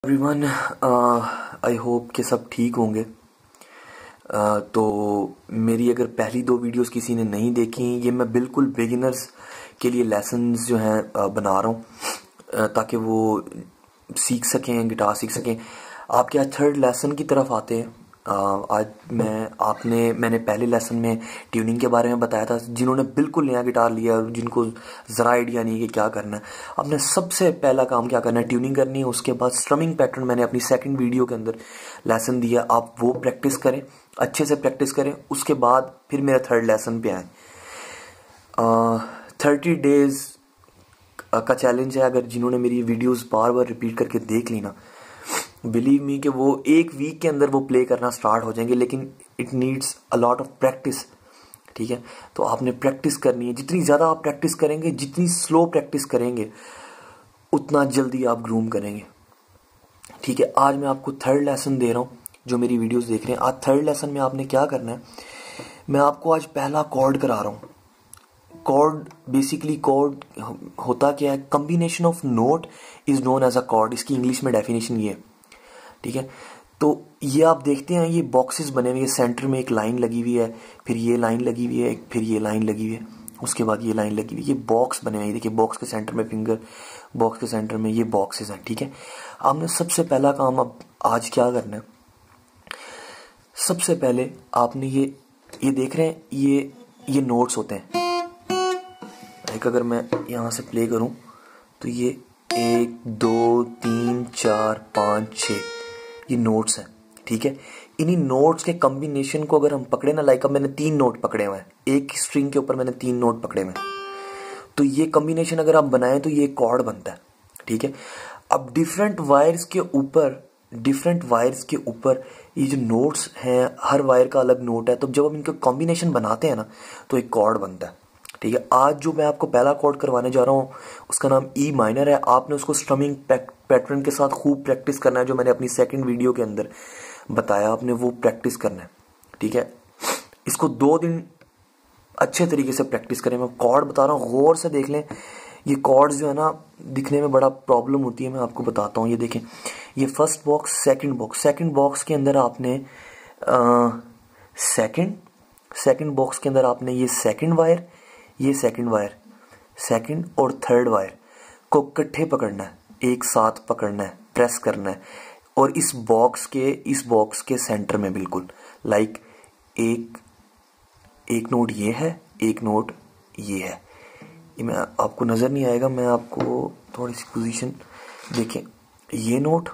Everyone, I hope कि सब ठीक होंगे। तो मेरी अगर पहली 2 वीडियोस किसी ने नहीं देखी, ये मैं बिल्कुल बिगिनर्स के लिए लेसन्स जो हैं बना रहा हूँ ताकि वो सीख सकें, गिटार सीख सकें। आपके आज थर्ड लेसन की तरफ आते हैं। आज मैंने पहले लेसन में ट्यूनिंग के बारे में बताया था। जिन्होंने बिल्कुल नया गिटार लिया, जिनको ज़रा आइडिया नहीं है कि क्या करना है, आपने सबसे पहला काम क्या करना है, ट्यूनिंग करनी है। उसके बाद स्ट्रमिंग पैटर्न मैंने अपनी सेकंड वीडियो के अंदर लेसन दिया, आप वो प्रैक्टिस करें, अच्छे से प्रैक्टिस करें। उसके बाद फिर मेरा थर्ड लेसन पे आए। 30 डेज का चैलेंज है। अगर जिन्होंने मेरी वीडियोस बार बार रिपीट करके देख ली ना, बिलीव मी कि वो 1 वीक के अंदर वो प्ले करना स्टार्ट हो जाएंगे, लेकिन it needs a lot of practice. ठीक है, तो आपने प्रैक्टिस करनी है। जितनी ज़्यादा आप प्रैक्टिस करेंगे, जितनी स्लो प्रैक्टिस करेंगे, उतना जल्दी आप ग्रूम करेंगे। ठीक है, आज मैं आपको थर्ड लेसन दे रहा हूँ। जो मेरी वीडियोस देख रहे हैं, आज थर्ड लेसन में आपने क्या करना है, मैं आपको आज पहला कॉर्ड करा रहा हूँ। कॉर्ड बेसिकली कॉर्ड होता क्या है, combination of note is known as a chord. इसकी इंग्लिश में डेफिनेशन ये है। ठीक है, तो ये आप देखते हैं, ये बॉक्सेस बने हुए हैं। सेंटर में एक लाइन लगी हुई है, फिर ये लाइन लगी हुई है, फिर ये लाइन लगी हुई है, उसके बाद ये लाइन लगी हुई है। ये बॉक्स बने हुए हैं। देखिए, बॉक्स के सेंटर में फिंगर, बॉक्स के सेंटर में ये बॉक्सेस हैं। ठीक है, आपने सबसे पहला काम अब आज क्या करना है, सबसे पहले आपने ये देख रहे हैं, ये नोट्स होते हैं। एक अगर मैं यहां से प्ले करूं तो ये 1 2 3 4 5 6 ये नोट्स हैं। ठीक है, इन्हीं नोट्स के कॉम्बिनेशन को अगर हम पकड़े ना, लाइक अब मैंने 3 नोट पकड़े हुए हैं, एक स्ट्रिंग के ऊपर मैंने 3 नोट पकड़े हुए हैं, तो ये कॉम्बिनेशन अगर आप बनाएं तो ये कॉर्ड बनता है। ठीक है, अब डिफरेंट वायर्स के ऊपर ये जो नोट्स हैं, हर वायर का अलग नोट है, तो जब हम इनका कॉम्बिनेशन बनाते हैं ना, तो एक कॉर्ड बनता है। ठीक है, आज जो मैं आपको पहला कॉर्ड करवाने जा रहा हूँ, उसका नाम ई माइनर है। आपने उसको स्ट्रमिंग पैटर्न के साथ खूब प्रैक्टिस करना है, जो मैंने अपनी सेकंड वीडियो के अंदर बताया, आपने वो प्रैक्टिस करना है। ठीक है, इसको 2 दिन अच्छे तरीके से प्रैक्टिस करें। मैं कॉर्ड बता रहा हूँ, गौर से देख लें। ये कॉर्ड्स जो है ना, दिखने में बड़ा प्रॉब्लम होती है, मैं आपको बताता हूँ। ये देखें, ये फर्स्ट बॉक्स, सेकंड बॉक्स के अंदर आपने सेकंड बॉक्स के अंदर आपने ये सेकंड वायर, सेकंड और थर्ड वायर को इकट्ठे पकड़ना है, एक साथ पकड़ना है, प्रेस करना है, और इस बॉक्स के सेंटर में बिल्कुल लाइक एक नोट ये है, एक नोट ये है। ये मैं आपको नजर नहीं आएगा, मैं आपको थोड़ी सी पोजीशन देखें। ये नोट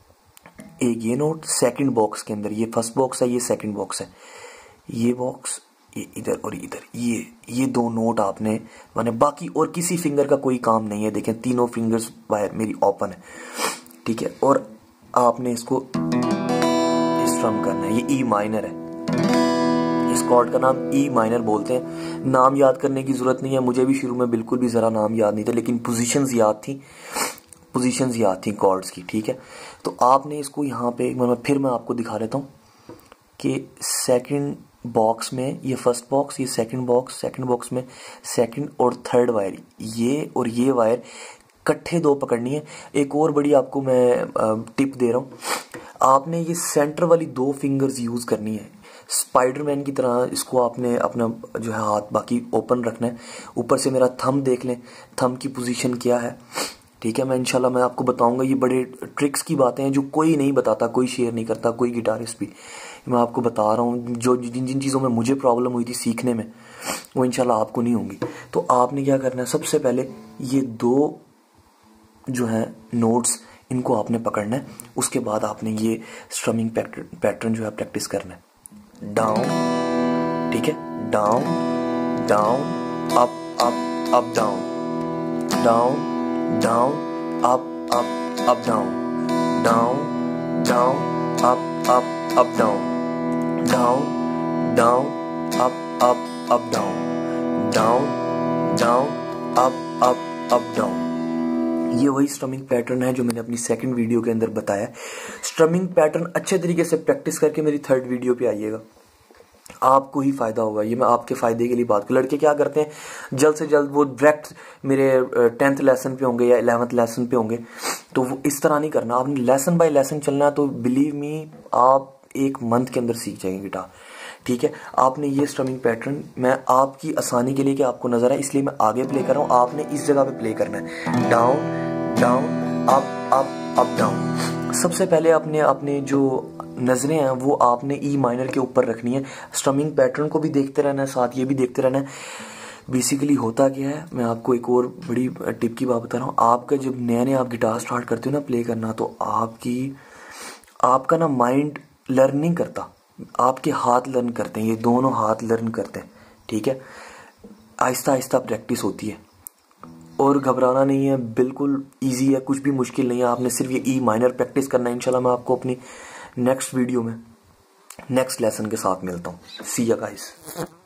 सेकंड बॉक्स के अंदर, ये फर्स्ट बॉक्स है, ये सेकंड बॉक्स है, ये बॉक्स, ये इधर और इधर, ये 2 नोट आपने माने, बाकी और किसी फिंगर का कोई काम नहीं है। देखें, तीनों फिंगर्स वायर मेरी ओपन है। ठीक है, और आपने इसको स्ट्रम करना है। ये ई माइनर है, इस कॉर्ड का नाम ई माइनर बोलते हैं। नाम याद करने की जरूरत नहीं है, मुझे भी शुरू में बिल्कुल भी जरा नाम याद नहीं था, लेकिन पोजीशंस याद थी कॉर्ड्स की। ठीक है, तो आपने इसको यहाँ पे फिर मैं आपको दिखा देता हूँ कि सेकंड बॉक्स में ये फर्स्ट बॉक्स, ये सेकंड बॉक्स में सेकंड और थर्ड वायर, ये और ये वायर इकट्ठे 2 पकड़नी है। एक और बड़ी आपको मैं टिप दे रहा हूँ, आपने ये सेंटर वाली 2 फिंगर्स यूज करनी है। स्पाइडरमैन की तरह इसको आपने अपना जो है हाथ बाकी ओपन रखना है। ऊपर से मेरा थंब देख लें, थंब की पोजीशन क्या है। ठीक है, मैं इंशाल्लाह मैं आपको बताऊंगा। ये बड़े ट्रिक्स की बातें हैं जो कोई नहीं बताता, कोई शेयर नहीं करता, कोई गिटारिस्ट भी। मैं आपको बता रहा हूँ, जो जिन चीज़ों में मुझे प्रॉब्लम हुई थी सीखने में, वो इंशाल्लाह आपको नहीं होंगी। तो आपने क्या करना है, सबसे पहले ये 2 जो है नोट्स, इनको आपने पकड़ना है। उसके बाद आपने ये स्ट्रमिंग पैटर्न जो है प्रैक्टिस करना है। डाउन, ठीक है, down down up up up down, down down up up up down, down down up up up down, down down up up up down, down down up up up down. ये वही strumming pattern है जो मैंने अपनी second video के अंदर बताया। Strumming pattern अच्छे तरीके से प्रैक्टिस करके मेरी थर्ड वीडियो पे आइएगा। आपको ही फायदा होगा। ये मैं आपके फायदे के लिए बात कर, लड़के क्या करते हैं जल्द से जल्द वो डायरेक्ट मेरे 10th लेसन पे होंगे या 11th लेसन पे होंगे, तो वो इस तरह नहीं करना। आपने लेसन बाय लेसन चलना है, तो बिलीव मी आप 1 मंथ के अंदर सीख जाएंगे गिटार। ठीक है, आपने ये स्ट्रमिंग पैटर्न मैं आपकी आसानी के लिए कि आपको नजर है इसलिए मैं आगे प्ले कर रहा हूँ, आपने इस जगह पे प्ले करना है, down down up up up down. सबसे पहले अपने जो नजरें हैं वो आपने ई माइनर के ऊपर रखनी है, स्ट्रमिंग पैटर्न को भी देखते रहना है, साथ ये भी देखते रहना है। बेसिकली होता क्या है, मैं आपको एक और बड़ी टिप की बात बता रहा हूँ। आपका जब नया नया आप गिटार स्टार्ट करते हो ना प्ले करना, तो आपका ना माइंड लर्न नहीं करता, आपके हाथ लर्न करते हैं, ये दोनों हाथ लर्न करते हैं। ठीक है, आहिस्ता आहिस्ता प्रैक्टिस होती है और घबराना नहीं है, बिल्कुल इजी है, कुछ भी मुश्किल नहीं है। आपने सिर्फ ये ई माइनर प्रैक्टिस करना है। इंशाल्लाह मैं आपको अपनी नेक्स्ट वीडियो में नेक्स्ट लेसन के साथ मिलता हूँ। सी या गाइस।